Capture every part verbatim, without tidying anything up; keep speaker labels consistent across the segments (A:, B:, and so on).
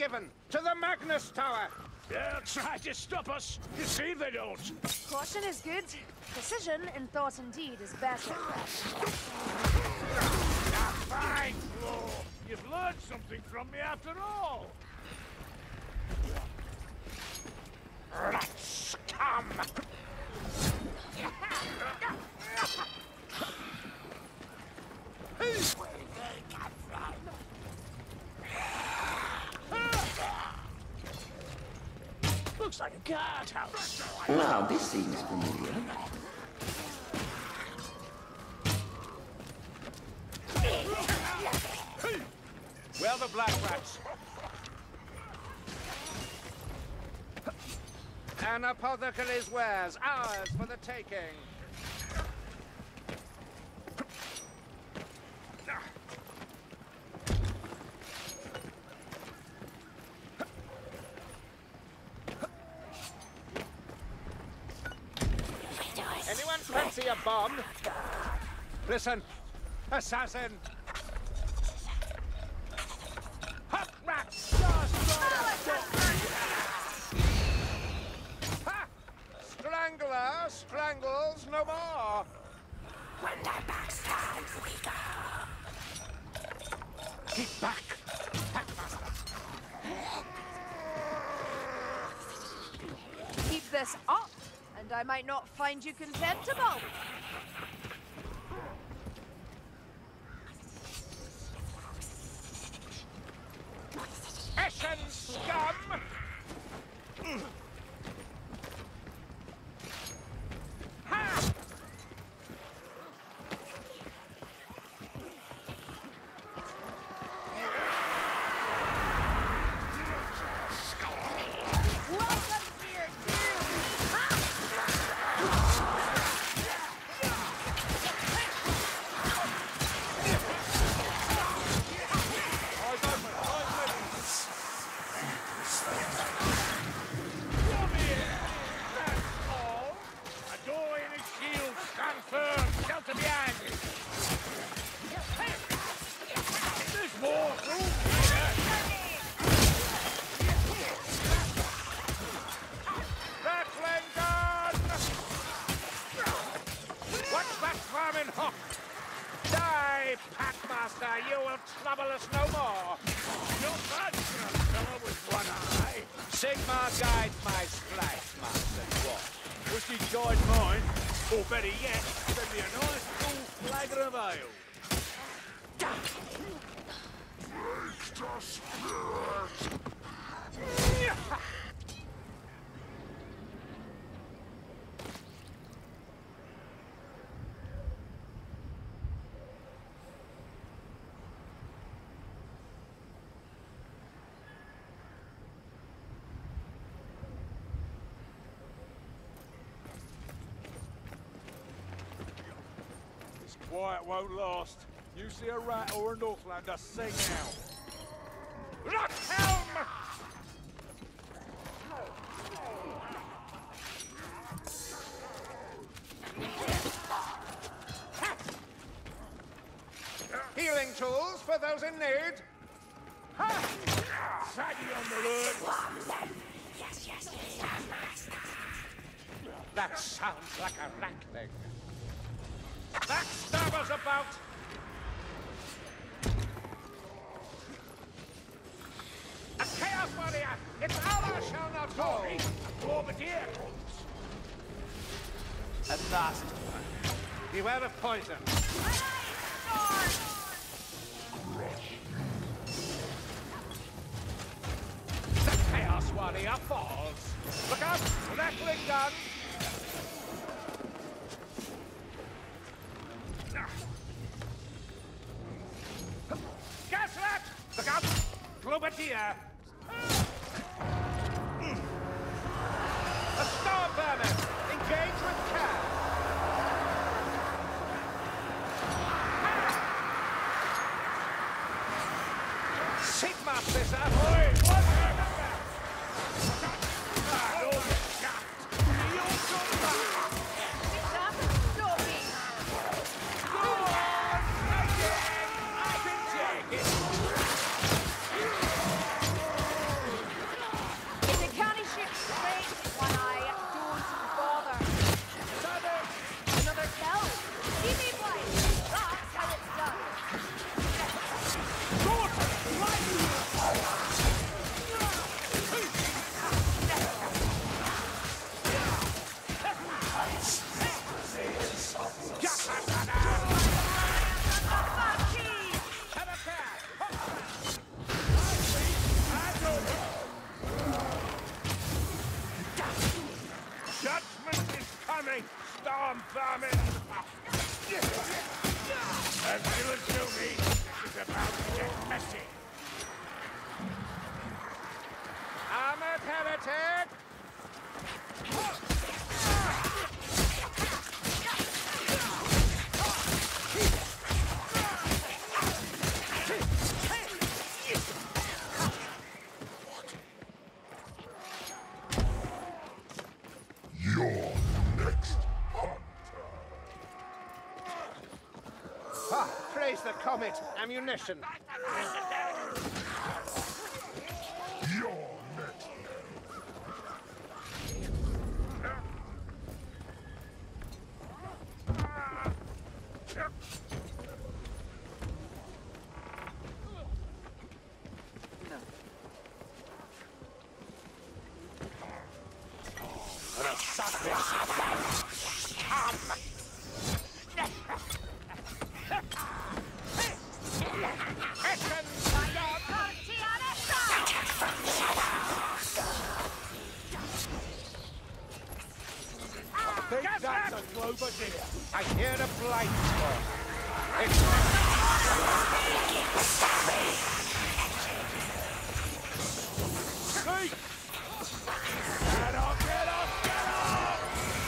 A: given to the Magnus Tower.
B: They'll try to stop us. You see they don't.
C: Caution is good. Precision in thought and deed is better.
B: Now, fine, Flo. You've learned something from me after all.
A: Let's come.
B: Looks like a guardhouse.
D: Now, this seems familiar.
A: Well, the Black Rats. An apothecary's wares, ours for the taking. Anyone fancy a bomb? Listen, assassin! Hot rat! Ha! Strangler strangles no more!
D: When the backstabs, we go.
A: Keep back, Packmaster!
C: Keep this up, and I might not find you contemptible.
A: Eschen scum! Ha!
C: Welcome to your
A: Packmaster, you will trouble us no more.
B: You're bad for a fellow with one eye.
A: Sigmar guides my splice, Master Dwarf.
B: Wish he'd guide mine. Or better yet, send me a nice full flagon of ale. Quiet won't last. You see a rat or a Northlander, sing out.
A: Rockhelm! Healing tools for those in need.
B: Ha! Saggy on the lurk.
D: Yes, yes, yes, master.
A: That sounds like a rat thing. Backstabbers about! A Chaos Warrior! Its hour shall not go!
B: A Bombardier comes.
A: At last. Beware of poison. The Chaos Warrior falls. Look out! Rattling gun! Gasrat! Look out! Globadier! A Star Burner! Engage with care! Sigmar Scissor! Oi! What?
B: storm vermin! And you and Toby, this is about to get messy.
A: Armored heretic!
E: You're next hunter.
A: Ah, praise the comet! Ammunition!
E: You're next.
B: Think that's a Glover deer.
A: I hear a blight storm. It's
B: See? Get off, get off, get off!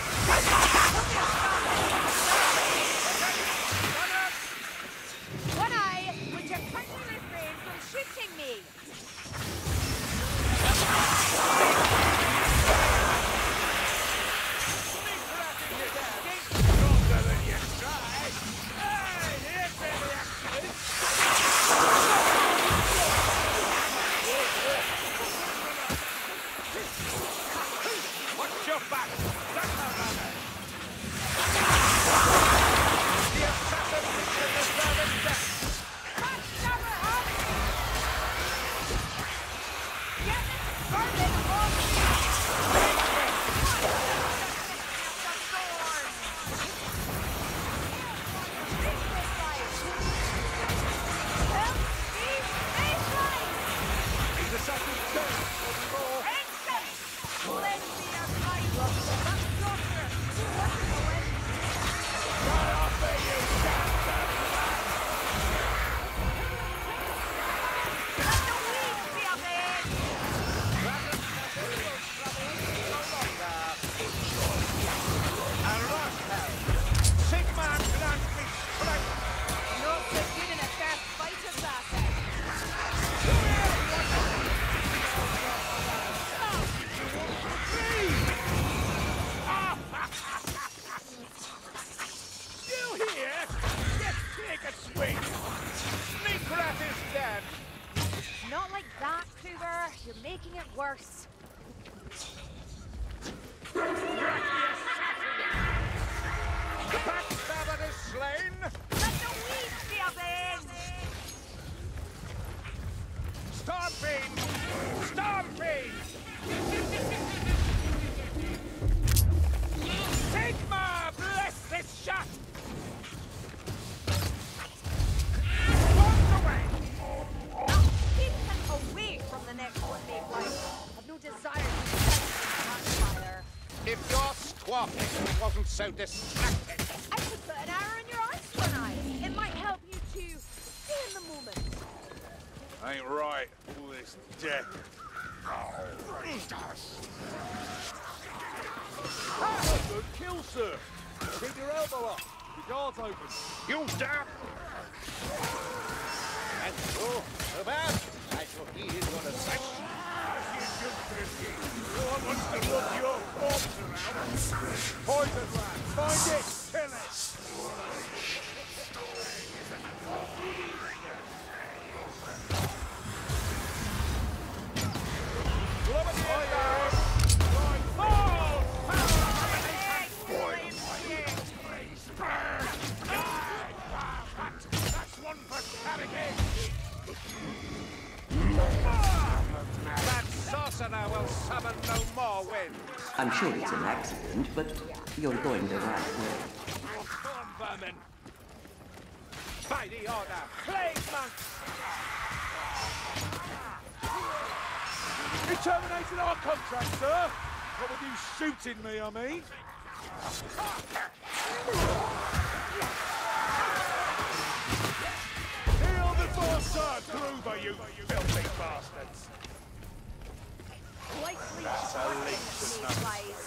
C: One eye, would you kindly refrain from shooting me?
B: Stronger than you try. Hey, here's the reaction.
A: Watch your back! That's not runner! The assassin is deserving death!
C: Back, cover up! Get this burden off me!
B: He's a second turn. More. Right off there, you bastard!
A: Sigma grant me strength!
C: Not so good in a fair fight as that.
B: You here? Yes, take a swing.
A: Sneakrat is dead!
C: Not like that, Cougar. You're making it worse.
A: The backstabber is slain!
C: Let the weeds be avenged!
A: Stormfiend! Stormfiend! Sigma, bless this shot! Walk away!
C: Now keep him away from the next one, Mayflower. I've no desire to fight with fire.
A: If your squawking wasn't so distracting.
C: I could put an arrow in your eyes for an eye. It might help you to stay in the moment.
B: Ain't right, all this death. Ah, good kill, sir. Keep your elbow up. The guard's open.
A: You damn! And so, so bad. I shall heed your advice.
B: No one wants to look your corpse around. Poison rat. Find it. Kill it.
A: That's one for Carrigan! That sorcerer will summon no more winds!
D: I'm sure it's an accident, but you're going the right way.
A: Storm vermin! By the order, plague monks!
B: You terminated our contract, sir. What with you shooting me, I mean? Heal before Sir Gruber, you filthy bastards!
C: Likely
B: That's a leech, isn't it?
C: mayflies.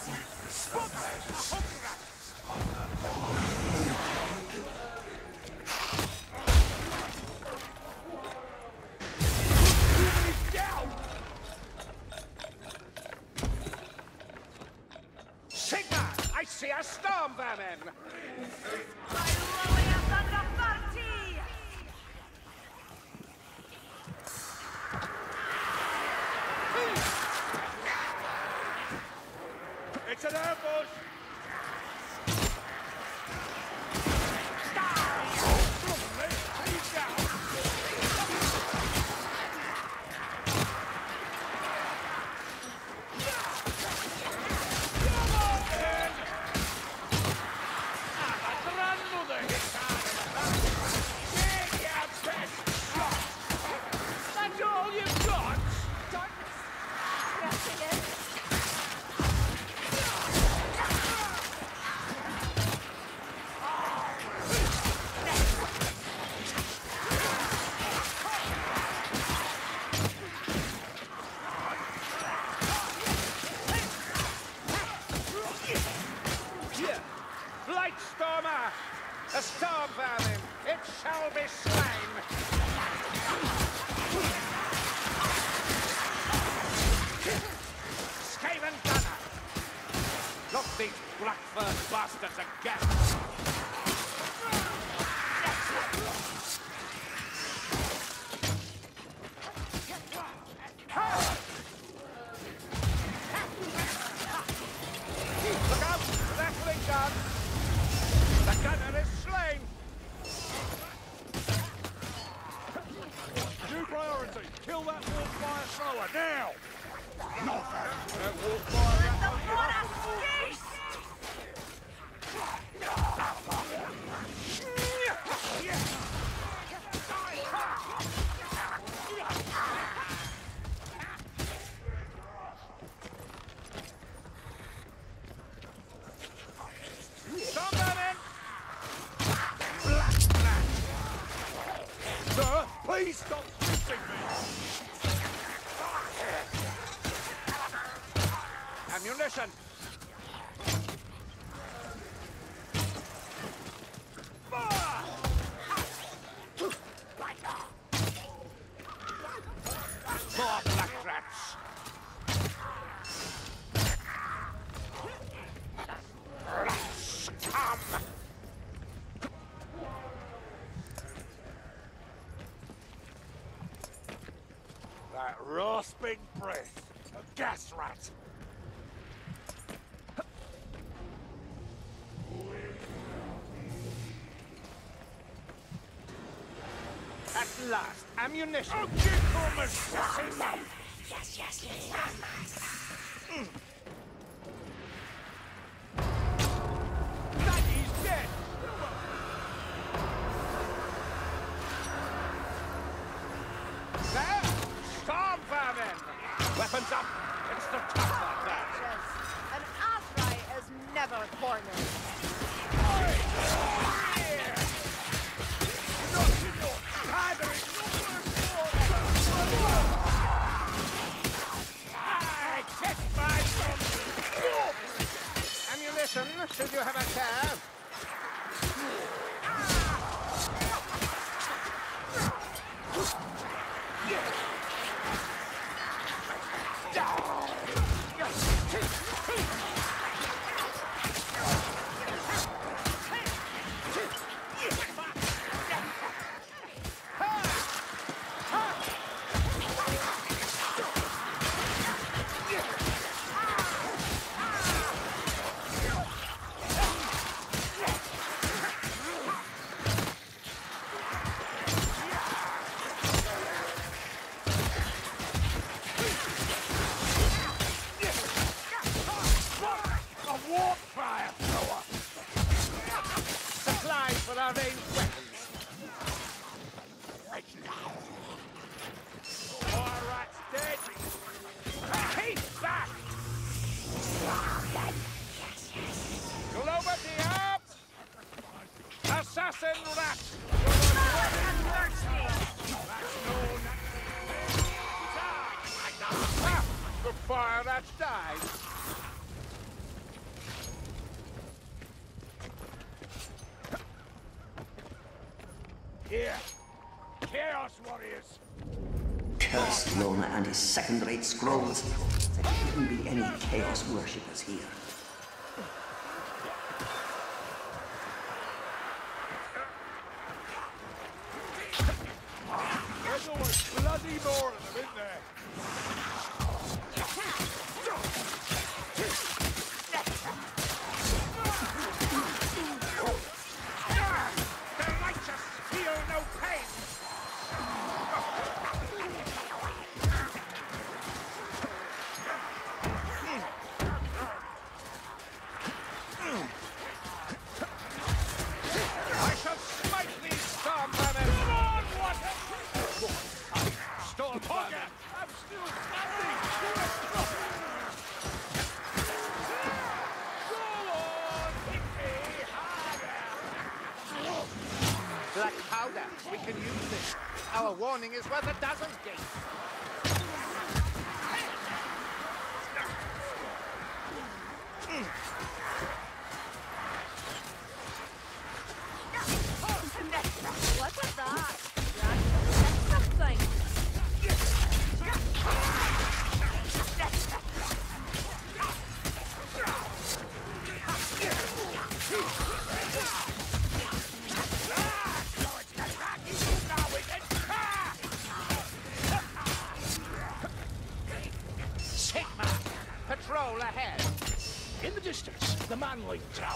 B: Down! Sigma! I see a storm vermin! It's an ambush! He's down!
A: That's all you've got?
C: Darkness. Pressing it.
B: Blightstormer! A storm vermin! It shall be slain! Skaven gunner! Look these Blackfern bastards again! Look out! Rattling gun! The gunner is slain!
F: New priority! Kill that Wolfire thrower now!
B: That Wolfire Storm vermin! Black rat!
F: Sir, please stop shooting me!
B: Ammunition! Fire! More black rats! Scum! That rasping breath! A gas rat! At last, ammunition! Oh, get on the shit!
C: Yes, yes, yes.
B: Maggie's dead! There! Storm vermin! Weapons up! It's the tough like that!
C: Yes. An Azrai is never cornered.
B: I kick my ammunition, should you have a care?
A: fire that's died.
F: Here. Chaos warriors.
D: Curse Lona and his second-rate scrolls. There shouldn't be any chaos worshippers here.
F: There's always bloody more of them, isn't there?
A: The righteous feel no pain. I shall smite these storm banners. Come on, water! Storm banner.
F: I'm still standing!
A: Go on, hit me harder. Black powder. We can use this. Our warning is worth a dozen gates.
C: What was that? That's something.
A: Sigma! Patrol ahead.
B: In the distance, the Manling Tower.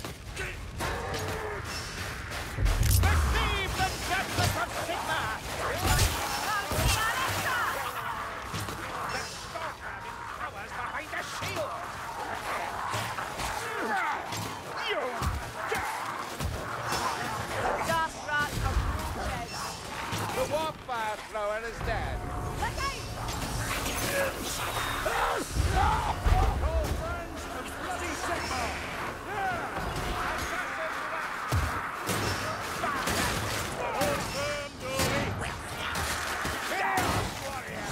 A: Receive the judgment of Sigma! The Stormman cowers behind a shield!
C: Gas rat approaches.
A: The warfire thrower is dead.
C: Look out!
F: Old friends of bloody Sigma! Hold firm, Dory! Chaos warrior!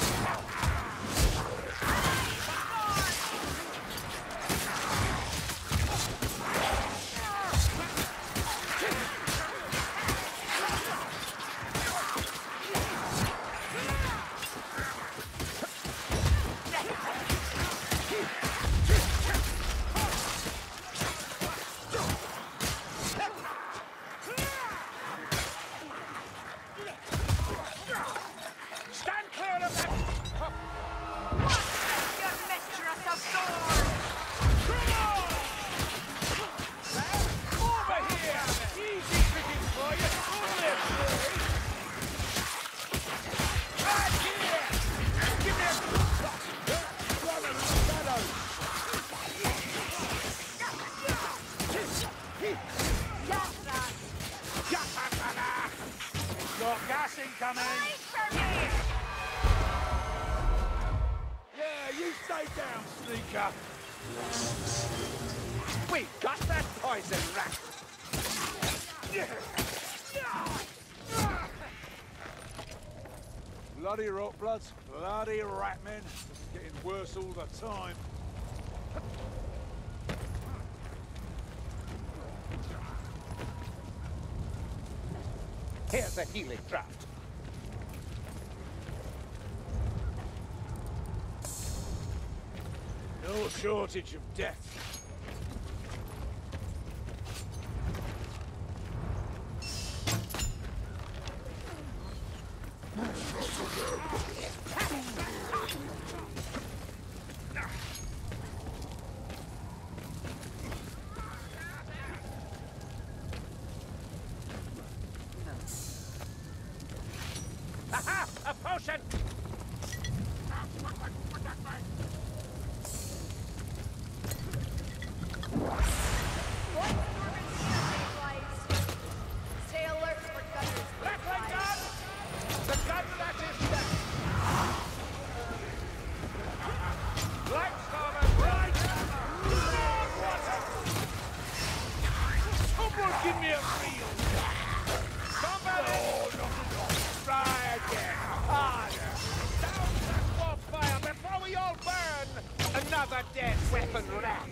A: Stand clear of that!
C: Your mistress of swords!
F: Over here! Easy picking for you! Only a Dory! Right here! Give me a good shot! Run in the shadows!
C: Gas rat!
F: Got gas incoming!
C: Wait for me!
F: Yeah, you stay down, sneaker!
A: We got that poison rat!
F: Bloody rotbloods, bloody ratmen. It's getting worse all the time.
A: Here's a healing draft.
F: No shortage of death.
A: Aha! A potion! Another dead weapon rat!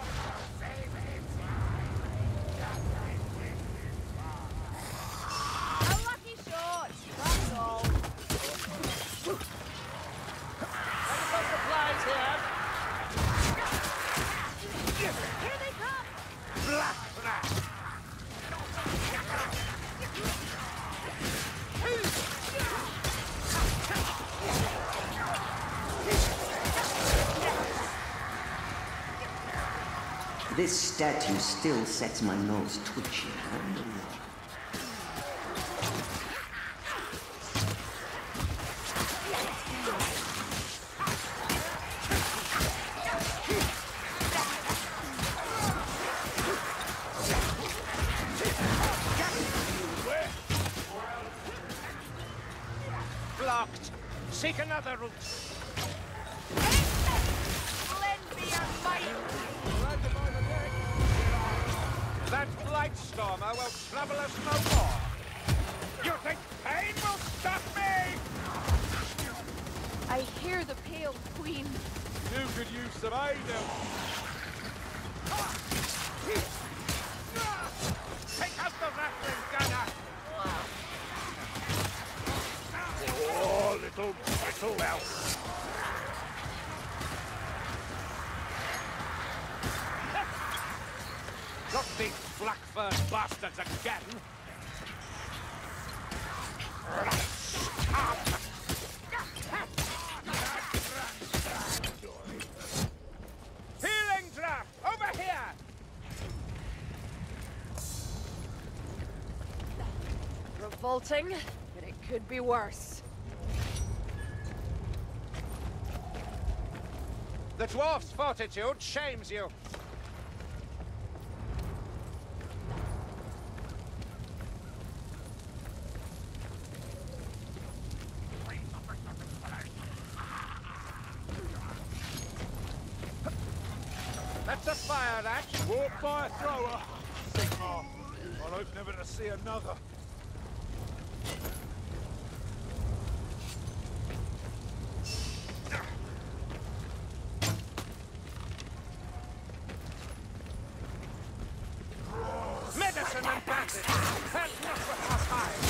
C: A lucky shot, that's all.
A: Medical supplies here!
C: Here they come!
A: Black rat!
D: This statue still sets my nose twitching. I don't know why.
A: Blocked! Seek another route!
C: Lend me your might!
A: That Blightstormer will trouble us no more! You think pain will stop me?
C: I hear the Pale Queen.
B: You could use some aid help.
A: Take out the rattling gunner!
B: Oh, little brittle elf.
A: Not these black-furred bastards again! Healing draft! Over here!
C: Revolting, but it could be worse.
A: The dwarf's fortitude shames you. That's a fire rat.
B: Walk by a thrower. Sigmar. I hope never to see another.
A: Medicine and bandage. That's not what our time.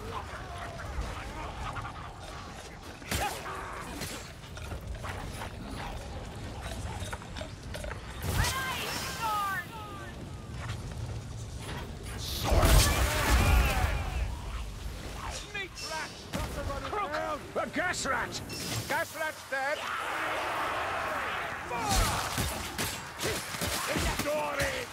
A: Sneak rat. Crook. A gas rat. Gas rat's dead.
B: Got it!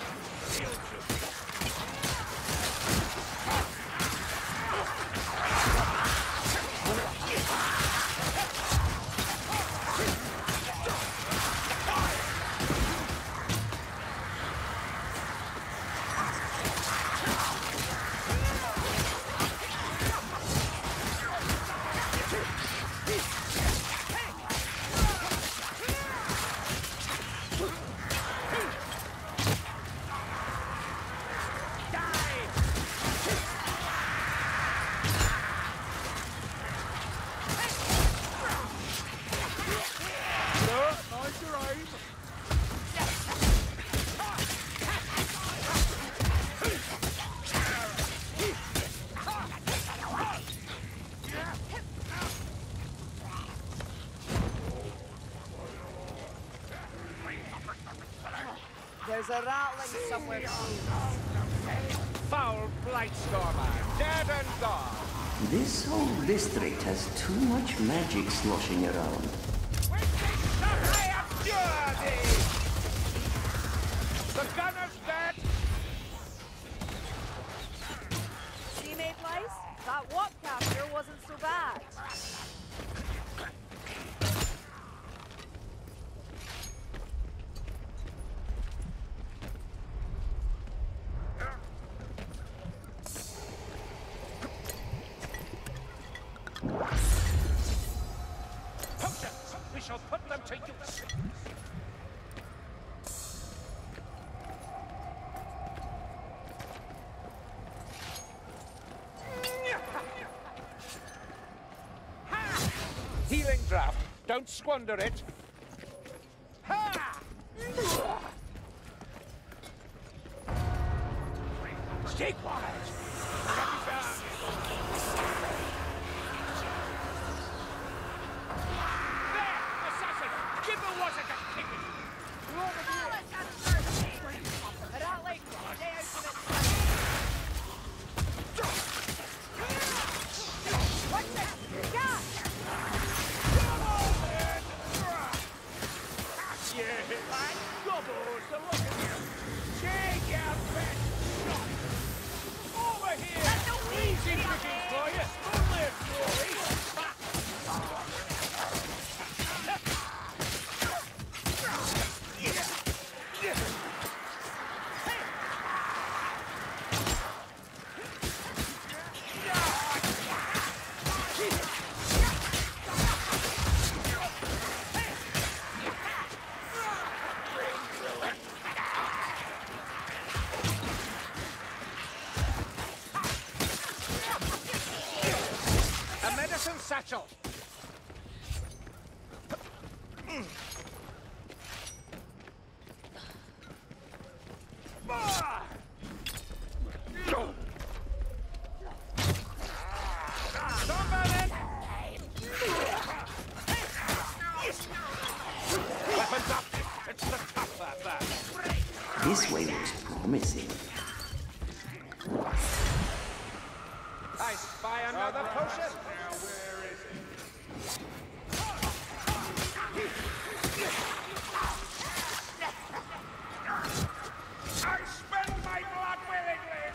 C: There's a rattling somewhere close.
A: Foul Blightstormer. Dead and gone.
D: This whole district has too much magic sloshing around.
A: I abjure thee! The gunner's dead!
C: See, Mayflies? That Wapcaster wasn't so bad.
A: Potions! We shall put them to use! Healing draft. Don't squander it. Ha!
F: Stay quiet! There! Assassin! Give the water to kick it!
C: Now let's have mercy. I don't like to stay out of it. What's this? Yeah!
F: Yeah! Double to look at you! Take out that shot! Over here!
C: That's no
F: Easy
C: easy,
F: pickings
C: okay?
F: for you! Don't live, Rory!
A: A medicine satchel.
F: Ah!
A: Somebody! Weapons up! It's the tougher bag.
D: This way looks promising.
A: I spy another potion.
B: Now where is it?
F: I spend my blood willingly!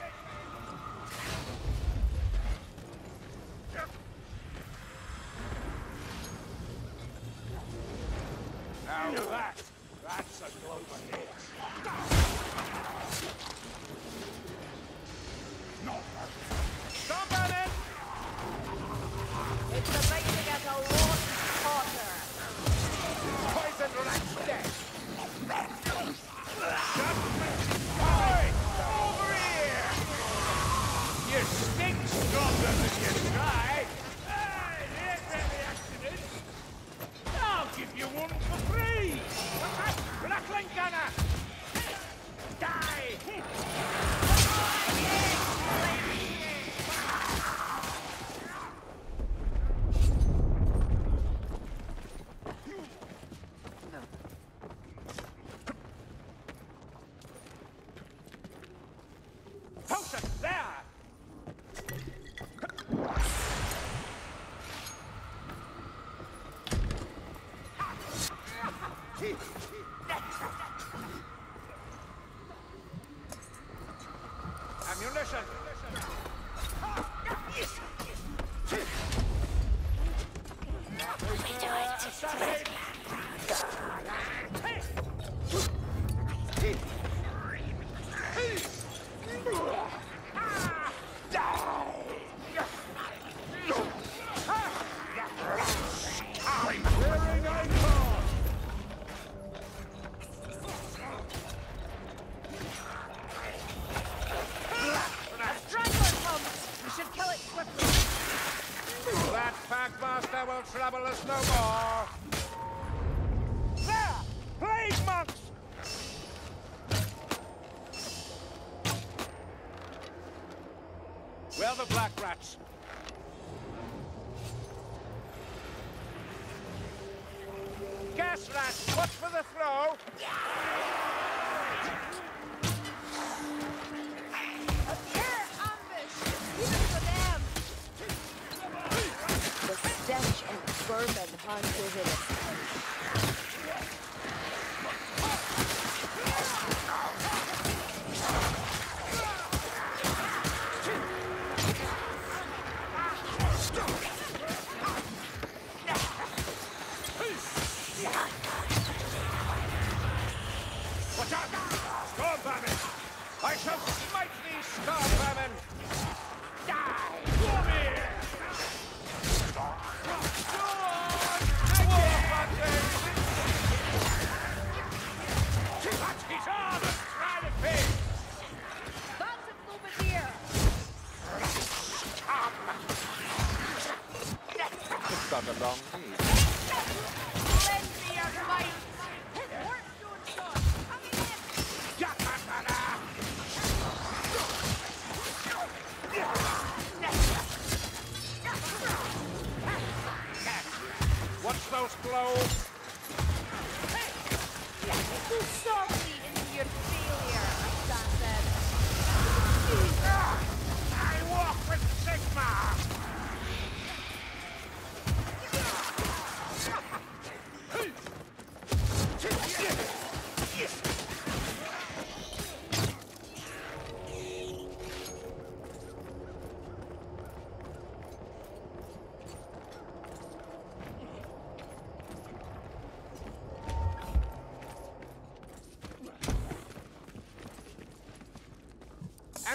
B: Now that, that's a clover hit.
A: Somebody!
C: It's amazing as a lot hotter.
A: Poison rat's dead.
F: Oi! Over here! You stink stronger than you try! Hey, it ain't really accidents! I'll give you one for free! Rattling gunner! Die!
A: Potion! There! Ammunition!
C: A straggler comes! We should kill it swiftly.
A: That Packmaster will trouble us no more.
F: There! Plague monks!
A: Where are the black rats? Gas rats, watch for the throw.
C: A pure ambush! Even for them! The stench and vermin hung over us.
A: Watch out! Storm vermin! I shall smite these storm vermin! Die! Come here! Go on! War hunting!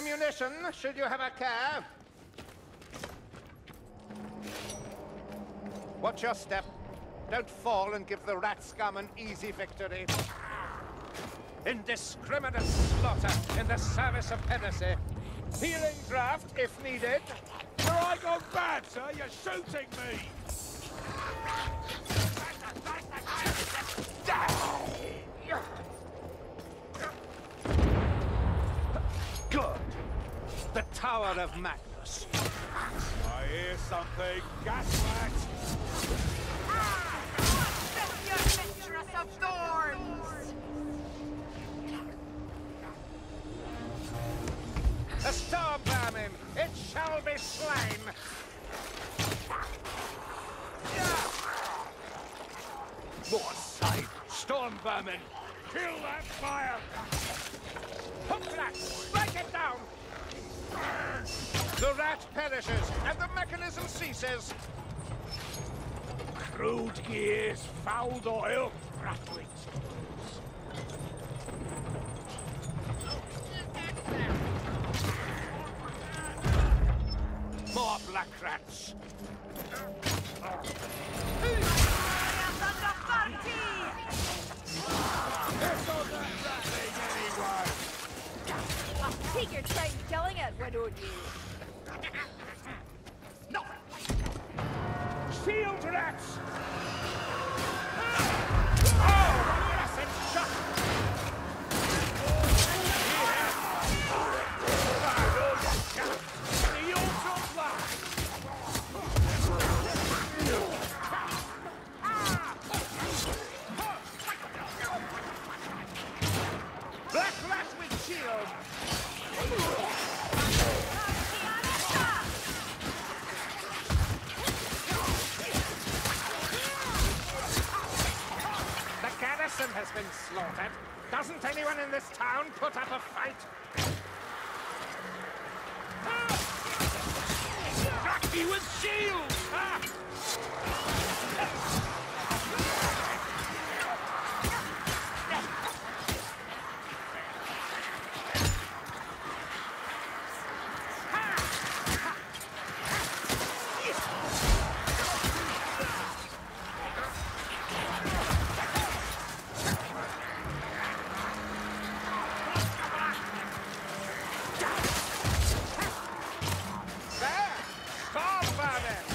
A: Ammunition, should you have a care. Watch your step. Don't fall and give the rat scum an easy victory. Indiscriminate slaughter in the service of Hennessy. Healing draft if needed.
B: Where I gone bad, sir? You're shooting me!
A: Good. The Tower of Magnus.
B: I hear something. Gas rat!
C: Your mistress of thorns!
A: The storm vermin, it shall be slain. More side, storm vermin.
B: Kill that fire!
A: Hook that! Break it down! The rat perishes, and the mechanism ceases.
B: Crude gears, fouled oil, rattling stones.
A: More black rats.
C: Take your time killing it, why don't you?
A: No!
B: Shield rats!
A: Oh, blessed shot!
B: The ultra blast!
A: Black rat with shield! The garrison has been slaughtered. Doesn't anyone in this town put up a fight?
B: He with shield! Ah!
A: There! Storm vermin!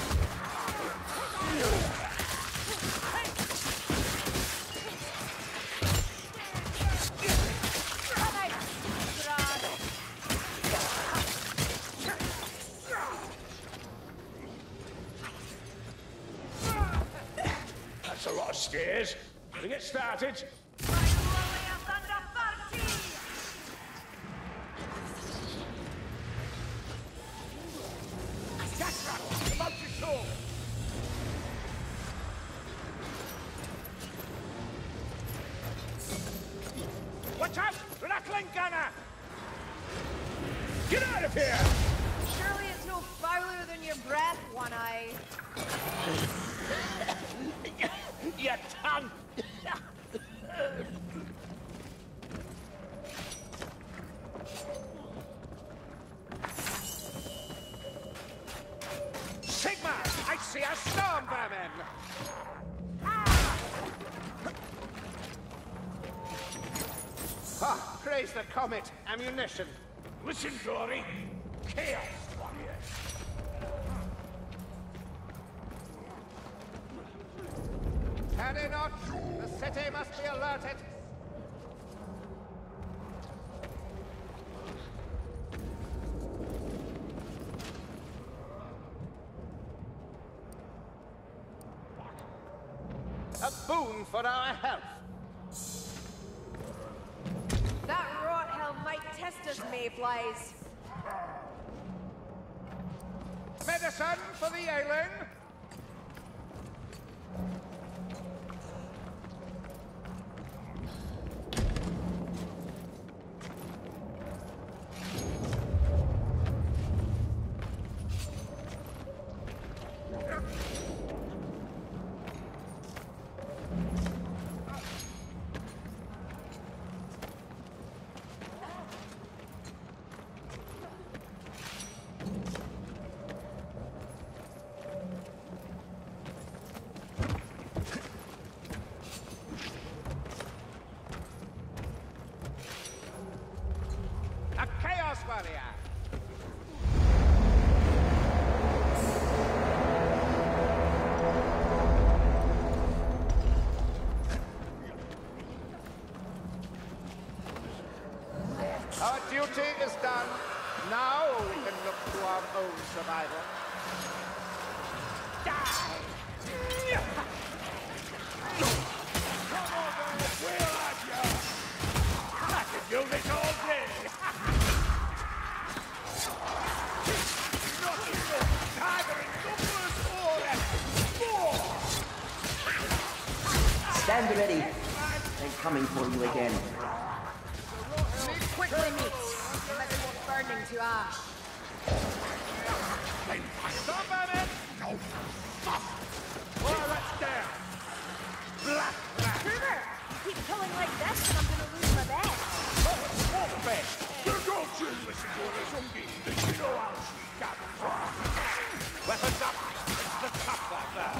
B: That's a lot of stairs. Gotta get started. Gas about to talk.
A: Watch out! Rattling gunner!
B: Get out of here!
C: Surely it's no fouler than your breath, One Eye.
B: Your tongue!
A: Sigma! I see a storm vermin! Ah, praise the comet! Ammunition!
B: Listen, Dory. Chaos warriors.
A: Carry not! The city must be alerted! A boon for our health!
C: That rot hell might test us, mayflies.
A: Medicine for the ailing! Our duty is done. Now we can look to our own survival. Die!
B: Come on, man. We'll have you.
F: I could do this all day.
B: Nothing but staggering numbers for it. More.
D: Stand ready. They're coming for you again.
C: Move quickly, mates. Unless you're burning to ash.
B: Stop at it. Well, that's down. Black rat.
C: Kruger, you keep killing like this and I'm gonna lose my bet.
B: Wolfman. You don't you listen to the zombies. You know how she got from.
A: Weapons up! It's the top like that.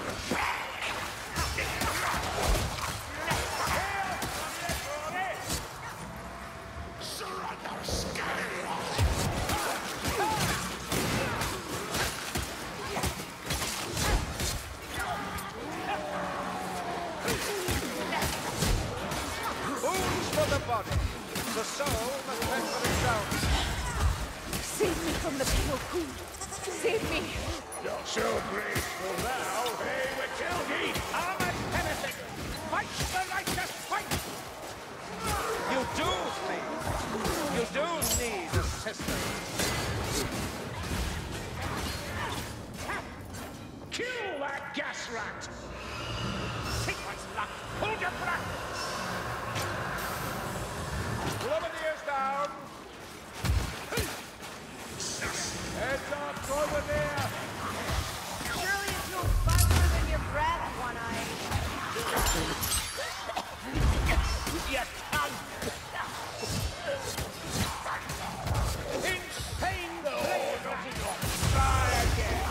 A: Wounds for the body. The soul must fend for itself.
C: Save me from the pale queen. Save me.
B: You're so graceful now. Hey, we killed ye.
A: Armored penitent! Fight the righteous fight! You do think. You do need assistance.
B: Kill that gas rat.
A: Sequence lock! Hold your breath! Grenadiers down!
B: Heads up over there.
C: Surely it's no faster than your breath, One Eye.
A: Your tongue! Insane blade! Try again!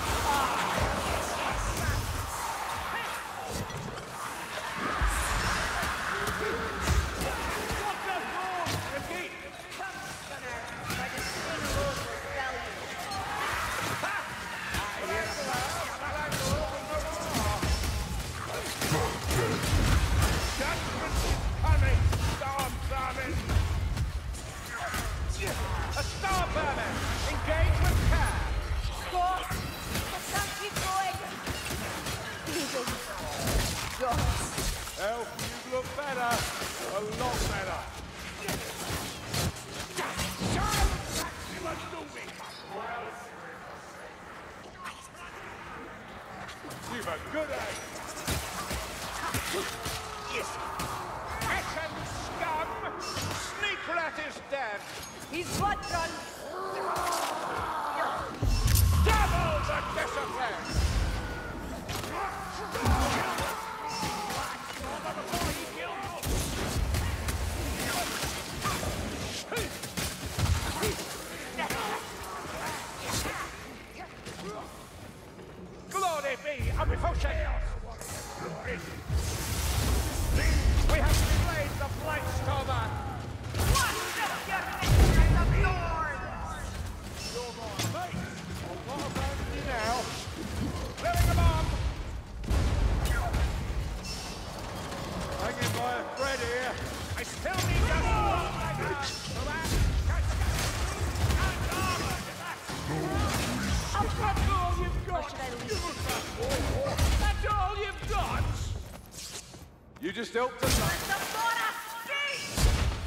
B: What the wrong? Repeat.
C: Come, Gunnar. My disdain alone will fell you.
B: Judgment is coming. Storm coming.
A: A star burner! Engage with care!
C: God, I can't keep going. Bleeding. Gods.
B: Elf, you look better. A lot better. You must do me. You've a good eye.
A: Hessian scum! Sneak rat is dead!
C: He's blood drunk.
A: Double the discipline! Glory be a devotion! We have slayed the Blight Stormer!
C: What the goodness of thorns?
B: What about you now?
A: Clearing a bomb!
B: Hanging by a thread here.
A: I still need just one like that! So that...
F: That's all you've
C: Or
F: got.
C: should I leave?
F: That's all you've got.
B: You just helped us.
C: The Bora Skate!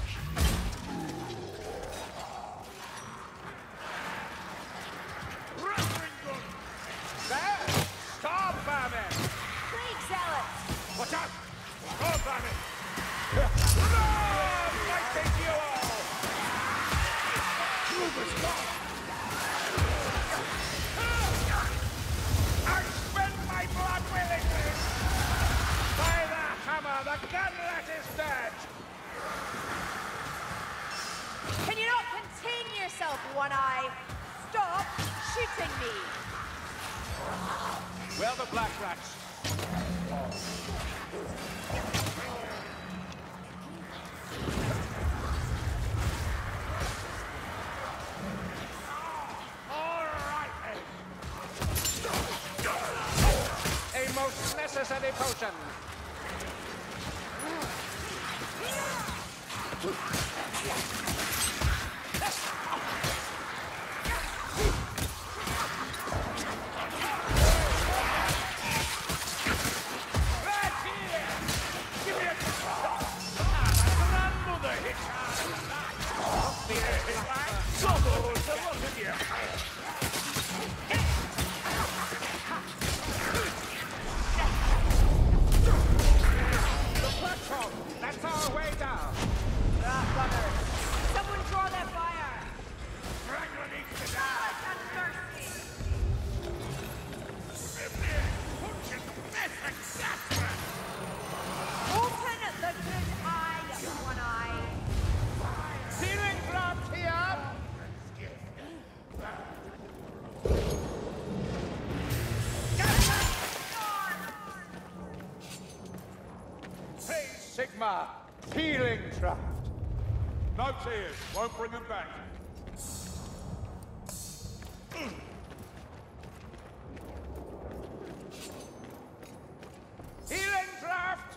A: There! Star Vermin!
C: Plague Zealots!
A: Watch out! Star Vermin! Run! Fighting you all! I spend my blood willingly! By the hammer, the gunlet is dead!
C: Can you not contain yourself, One Eye? Stop shooting me!
A: Where are the black rats?
B: All right, then.
A: A most necessary potion! Sigma! Healing trap!
B: No tears. Won't bring them back.
A: Healing draft!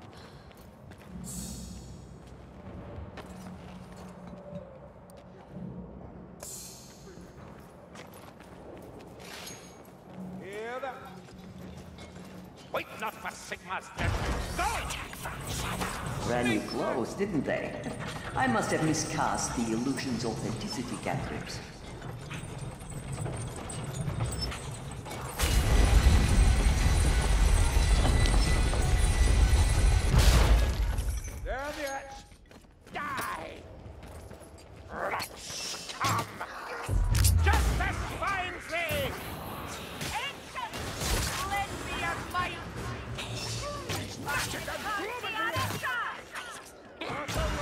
B: Hear that?
A: Wait not for Sigma's death. Go!
D: Ran you close, didn't they? I must have miscast the illusion's authenticity cantrips.
B: Down the hatch.
A: Die! Rats come! Justice finds thee!
C: Ancient! Lend me your might! Caught me on a shot!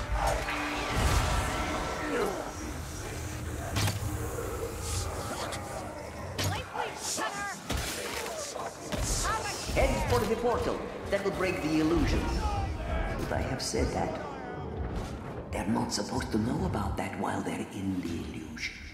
C: Lightly center! How much
D: Head for the portal. That will break the illusion. Should I have said that? They're not supposed to know about that while they're in the illusion.